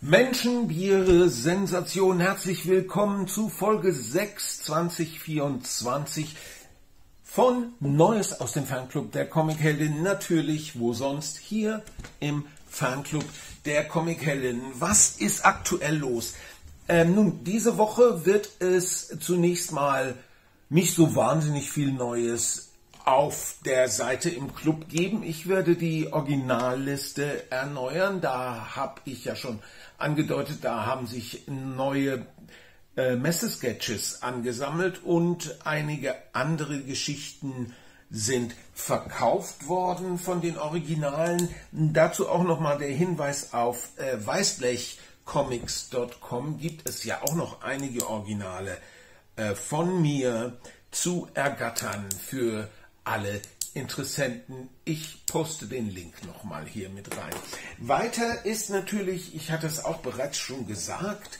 Menschen, Biere, Sensation, herzlich willkommen zu Folge 6 2024 von Neues aus dem Fanclub der Comicheldin. Natürlich, wo sonst, hier im Fanclub der Comicheldin. Was ist aktuell los? Nun, diese Woche wird es zunächst mal nicht so wahnsinnig viel Neues auf der Seite im Club geben. Ich werde die Originalliste erneuern. Da habe ich ja schon angedeutet, da haben sich neue Messesketches angesammelt und einige andere Geschichten sind verkauft worden von den Originalen. Dazu auch nochmal der Hinweis auf weißblechcomics.com gibt es ja auch noch einige Originale von mir zu ergattern für alle Interessenten. Ich poste den Link nochmal hier mit rein. Weiter ist natürlich, ich hatte es auch bereits schon gesagt,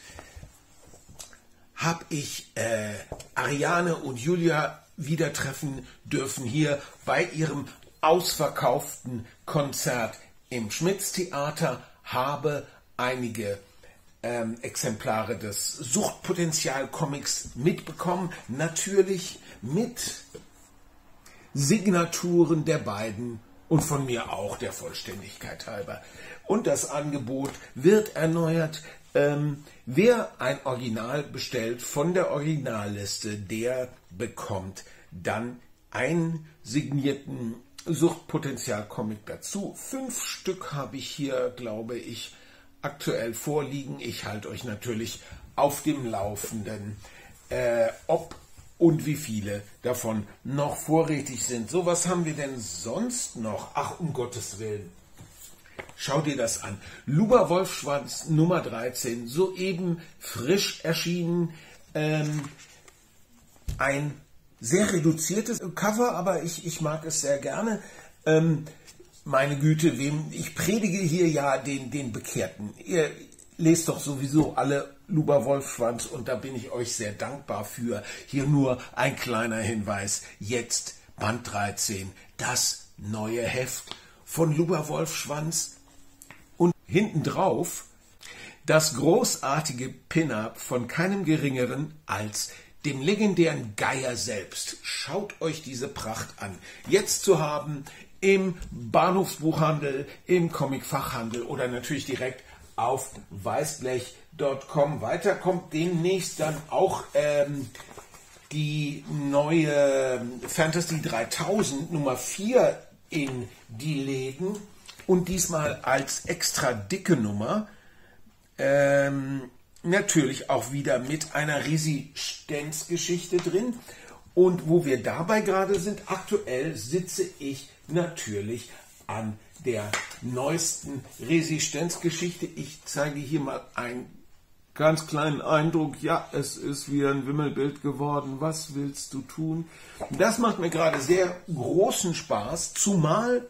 habe ich Ariane und Julia wieder treffen dürfen hier bei ihrem ausverkauften Konzert im Schmitz-Theater, habe einige Exemplare des Suchtpotenzial-Comics mitbekommen, natürlich mit Signaturen der beiden und von mir auch der Vollständigkeit halber. Und das Angebot wird erneuert. Wer ein Original bestellt von der Originalliste, der bekommt dann einen signierten Suchtpotenzial-Comic dazu. 5 Stück habe ich hier, glaube ich, aktuell vorliegen. Ich halte euch natürlich auf dem Laufenden, ob und wie viele davon noch vorrätig sind. So, was haben wir denn sonst noch? Ach, um Gottes Willen. Schau dir das an. Luba Wolfschwanz Nummer 13, soeben frisch erschienen. Ein sehr reduziertes Cover, aber ich mag es sehr gerne. Meine Güte, ich predige hier ja den Bekehrten. Ihr lest doch sowieso alle Luba Wolfschwanz und da bin ich euch sehr dankbar für. Hier nur ein kleiner Hinweis. Jetzt Band 13, das neue Heft von Luba Wolfschwanz und hinten drauf das großartige Pin-Up von keinem Geringeren als dem legendären Geier selbst. Schaut euch diese Pracht an. Jetzt zu haben im Bahnhofsbuchhandel, im Comicfachhandel oder natürlich direkt auf weißblech.com. Weiter kommt demnächst dann auch die neue Fantasy 3000 Nummer 4 in die Läden und diesmal als extra dicke Nummer. Natürlich auch wieder mit einer Resistenzgeschichte drin. Und wo wir dabei gerade sind, aktuell sitze ich natürlich an der neuesten Resistenzgeschichte. Ich zeige hier mal einen ganz kleinen Eindruck. Ja, es ist wieder ein Wimmelbild geworden. Was willst du tun? Das macht mir gerade sehr großen Spaß, zumal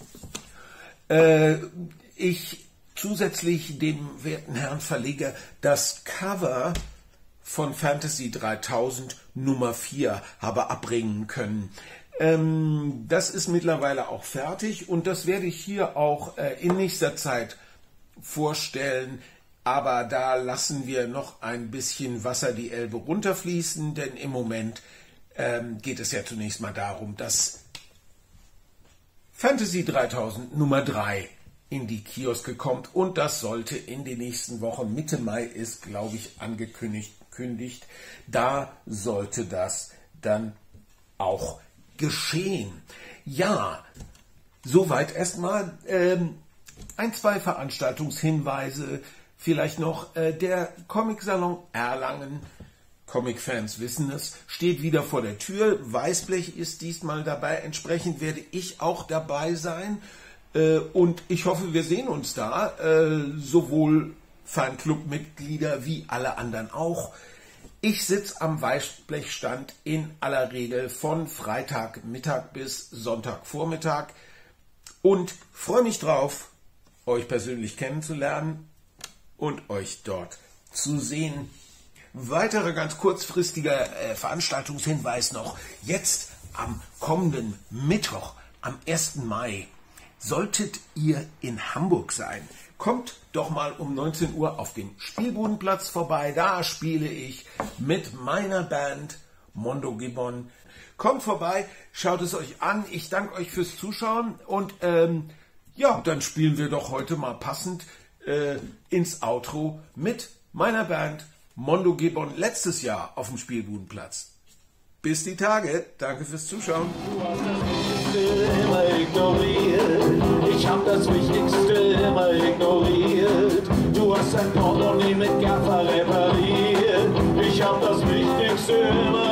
ich zusätzlich dem werten Herrn Verleger das Cover von Fantasy 3000 Nummer 4 habe abbringen können. Das ist mittlerweile auch fertig und das werde ich hier auch in nächster Zeit vorstellen. Aber da lassen wir noch ein bisschen Wasser die Elbe runterfließen, denn im Moment geht es ja zunächst mal darum, dass Fantasy 3000 Nummer 3 in die Kioske kommt und das sollte in den nächsten Wochen, Mitte Mai ist, glaube ich, angekündigt. Da sollte das dann auch geschehen. Ja, soweit erstmal ein, zwei Veranstaltungshinweise. Vielleicht noch der Comic-Salon Erlangen. Comic-Fans wissen es, steht wieder vor der Tür. Weißblech ist diesmal dabei. Entsprechend werde ich auch dabei sein. Und ich hoffe, wir sehen uns da. Sowohl Fanclub-Mitglieder wie alle anderen auch. Ich sitze am Weißblechstand in aller Regel von Freitagmittag bis Sonntagvormittag und freue mich drauf, euch persönlich kennenzulernen und euch dort zu sehen. Weiterer ganz kurzfristiger Veranstaltungshinweis noch. Jetzt am kommenden Mittwoch, am 1. Mai, solltet ihr in Hamburg sein, kommt doch mal um 19 Uhr auf dem Spielbudenplatz vorbei. Da spiele ich mit meiner Band Mondo Gibbon. Kommt vorbei, schaut es euch an. Ich danke euch fürs Zuschauen und ja, dann spielen wir doch heute mal passend ins Outro mit meiner Band Mondo Gibbon letztes Jahr auf dem Spielbudenplatz. Bis die Tage. Danke fürs Zuschauen. Du hast das Wichtigste immer ignoriert. Ich hab das Wichtigste immer ignoriert. Du hast ein Portemonnaie mit Gaffer repariert. Ich hab das Wichtigste immer